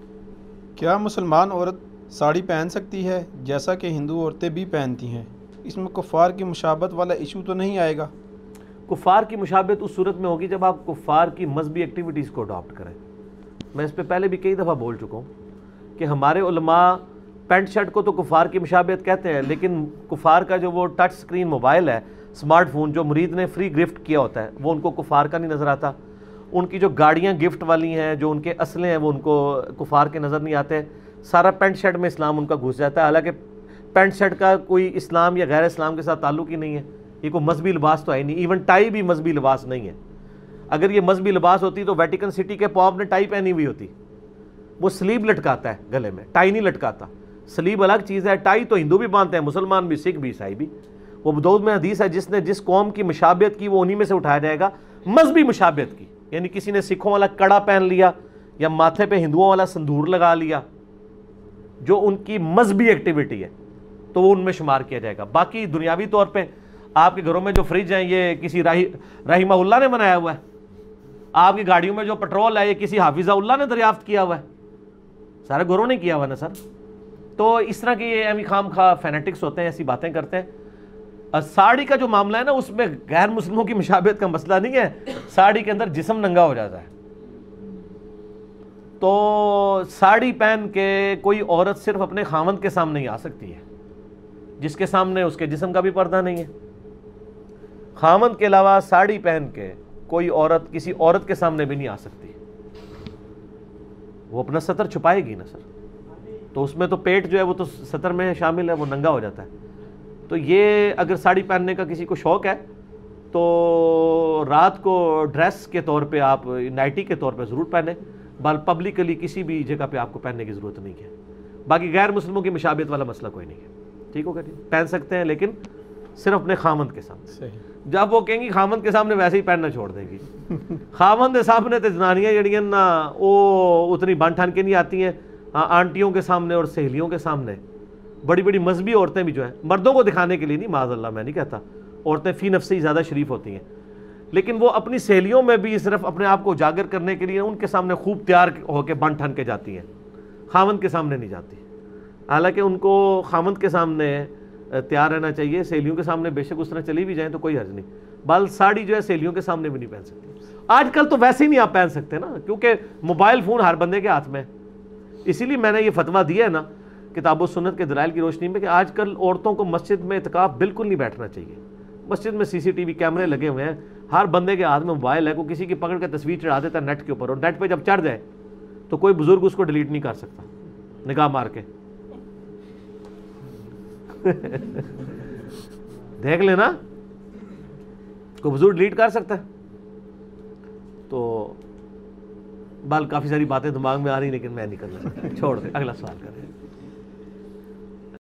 کیا مسلمان عورت ساڑی پہن سکتی ہے جیسا کہ ہندو عورتیں بھی پہنتی ہیں؟ اس میں کفار کی مشابہت والا ایشو تو نہیں آئے گا؟ کفار کی مشابہت اس صورت میں ہوگی جب آپ کفار کی مذہبی ایکٹیویٹیز کو اڈاپٹ کریں. میں اس پہ پہلے بھی کئی دفعہ بول چکا ہوں کہ ہمارے علماء پینٹ شرٹ کو تو کفار کی مشابہت کہتے ہیں، لیکن کفار کا جو وہ ٹچ سکرین موبائل ہے، سمارٹ فون جو مرید نے فری گفٹ کیا ہوتا ہے، وہ ان کو کفار کا نہیں نظر آتا. ان کی جو گاڑیاں گفٹ والی ہیں، جو ان کے اسلحے ہیں، وہ ان کو کفار کے نظر نہیں آتے. سارا پینٹ شرٹ میں اسلام ان کا گھس جاتا ہے، حالانکہ پینٹ شرٹ کا کوئی اسلام یا غیر اسلام کے ساتھ تعلق ہی نہیں ہے. یہ کوئی مذہبی لباس تو ہے نہیں، ایون ٹائی بھی مذہبی لباس نہیں ہے. اگر یہ مذہبی لباس ہوتی تو ویٹیکن سٹی کے پوپ نے ٹائی پہنی ہوئی ہوتی. وہ سلیب لٹکاتا ہے گلے میں، ٹائی نہیں لٹکاتا. سلیب الگ چیز ہے، ٹائی تو ہندو بھی باندھتے ہیں، مسلمان بھی، سکھ بھی، عیسائی بھی. وہ بدود میں حدیث ہے، جس نے جس قوم کی مشابہت کی وہ انہی میں سے اٹھایا جائے گا. مذہبی مشابہت کی یعنی کسی نے سکھوں والا کڑا پہن لیا یا ماتھے پہ ہندوؤں والا سندور لگا لیا، جو ان کی مذہبی ایکٹیویٹی ہے تو وہ ان میں شمار کیا جائے گا. باقی دنیاوی طور پہ آپ کے گھروں میں جو فریج ہیں یہ کسی رحمہ اللہ نے بنایا ہوا ہے. آپ کی گاڑیوں میں جو پٹرول ہے یہ کسی حافظہ اللہ نے دریافت کیا ہوا ہے. سارے گھروں نے کیا ہوا نا سر. تو اس طرح کی یہ امی خام خواہ فینیٹکس ہوتے ہیں، ایسی باتیں کرتے ہیں. ساڑی کا جو معاملہ ہے نا، اس میں غیر مسلموں کی مشابہت کا مسئلہ نہیں ہے. ساڑی کے اندر جسم ننگا ہو جاتا ہے. تو ساڑی پہن کے کوئی عورت صرف اپنے خاوند کے سامنے ہی آ سکتی ہے، جس کے سامنے اس کے جسم کا بھی پردہ نہیں ہے. خاوند کے علاوہ ساڑی پہن کے کوئی عورت کسی عورت کے سامنے بھی نہیں آ سکتی. وہ اپنا ستر چھپائے گی نا سر. تو اس میں تو پیٹ جو ہے وہ تو ستر میں شامل ہے، وہ ننگا ہو جاتا ہے. تو یہ اگر ساڑی پہننے کا کسی کو شوق ہے تو رات کو ڈریس کے طور پہ آپ نائٹی کے طور پہ ضرور پہنیں، بل پبلکلی کسی بھی جگہ پہ آپ کو پہننے کی ضرورت نہیں ہے. باقی غیر مسلموں کی مشابہت والا مسئلہ کوئی نہیں ہے. ٹھیک ہوگا جی، پہن سکتے ہیں لیکن صرف اپنے خامند کے سامنے. صحیح. جب وہ کہیں گی خامند کے سامنے ویسے ہی پہننا چھوڑ دیں گی. خامند کے سامنے تو جنانیاں جڑیاں نا وہ اتنی بن ٹھن کے نہیں آتی ہیں. آنٹیوں کے سامنے اور سہیلیوں کے سامنے بڑی بڑی مذہبی عورتیں بھی جو ہیں، مردوں کو دکھانے کے لیے نہیں، معاذ اللہ میں نہیں کہتا، عورتیں فی نفسی زیادہ شریف ہوتی ہیں، لیکن وہ اپنی سہیلیوں میں بھی صرف اپنے آپ کو اجاگر کرنے کے لیے ان کے سامنے خوب تیار ہو کے بن ٹھن کے جاتی ہیں. خامند کے سامنے نہیں جاتی. حالانکہ ان کو خامند کے سامنے تیار رہنا چاہیے. سہیلیوں کے سامنے بے شک اس طرح چلی بھی جائیں تو کوئی حرج نہیں. بل ساڑی جو ہے سہیلیوں کے سامنے بھی نہیں پہن سکتی. آج کل تو ویسے ہی نہیں آپ پہن سکتے نا، کیونکہ موبائل فون ہر بندے کے ہاتھ میں. اسی لیے میں نے یہ فتویٰ دیا ہے نا کتاب و سنت کے دلائل کی روشنی میں کہ آج کل عورتوں کو مسجد میں اعتکاف بالکل نہیں بیٹھنا چاہیے. مسجد میں CCTV کیمرے لگے ہوئے ہیں، ہر بندے کے ہاتھ میں موبائل ہے. کوئی کسی کی پکڑ کے تصویر چڑھا دیتا ہے نیٹ کے اوپر، اور نیٹ پہ جب چڑھ جائے تو کوئی بزرگ اس کو ڈیلیٹ نہیں کر سکتا نگاہ مار کے. دیکھ لینا، کوئی بزرگ ڈیلیٹ کر سکتا ہے. تو کافی ساری باتیں دماغ میں آ رہی لیکن میں نہیں کرنا چاہتا. چھوڑ دیں، اگلا سوال کریں.